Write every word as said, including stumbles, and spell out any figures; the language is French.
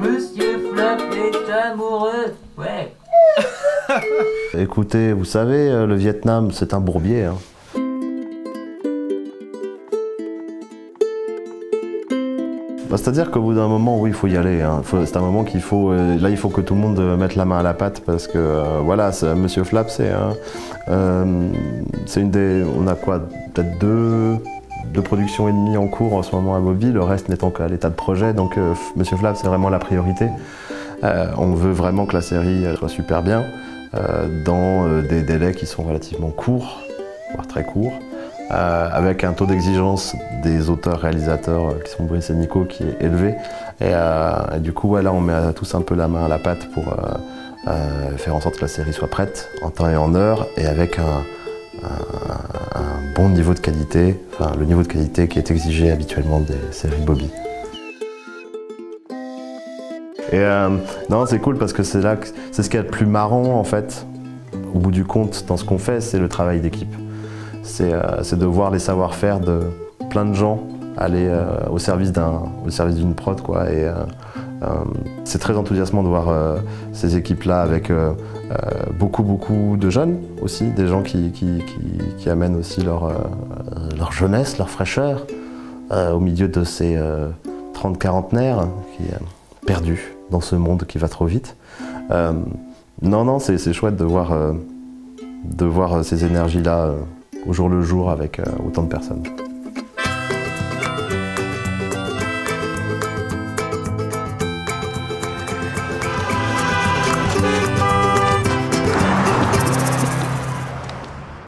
Monsieur Flap est amoureux. Ouais. Écoutez, vous savez, le Vietnam, c'est un bourbier. Hein. Bah, c'est-à-dire qu'au bout d'un moment, oui, il faut y aller. Hein. C'est un moment qu'il faut. Euh, là, il faut que tout le monde mette la main à la pâte parce que euh, voilà, Monsieur Flap, c'est euh, c'est une des. On a quoi, peut-être deux, deux productions et demie en cours en ce moment à Bobby. Le reste n'étant qu'à l'état de projet. Donc, euh, Monsieur Flap, c'est vraiment la priorité. Euh, on veut vraiment que la série soit super bien euh, dans euh, des délais qui sont relativement courts, voire très courts. Euh, avec un taux d'exigence des auteurs-réalisateurs euh, qui sont Brice et Nico qui est élevé. Et, euh, et du coup, ouais, là, on met tous un peu la main à la pâte pour euh, euh, faire en sorte que la série soit prête en temps et en heure et avec un, un, un bon niveau de qualité, enfin le niveau de qualité qui est exigé habituellement des séries Bobby. Et euh, non, c'est cool parce que c'est là que c'est ce qu'il y a de plus marrant en fait, au bout du compte, dans ce qu'on fait, c'est le travail d'équipe. C'est euh, de voir les savoir-faire de plein de gens aller euh, au service d'un, au service d'une prod, quoi. Et euh, euh, c'est très enthousiasmant de voir euh, ces équipes-là avec euh, euh, beaucoup, beaucoup de jeunes aussi, des gens qui, qui, qui, qui amènent aussi leur, euh, leur jeunesse, leur fraîcheur euh, au milieu de ces euh, trente quarantenaires qui euh, perdus dans ce monde qui va trop vite. Euh, non, non, c'est chouette de voir, euh, de voir ces énergies-là euh, au jour le jour avec euh, autant de personnes.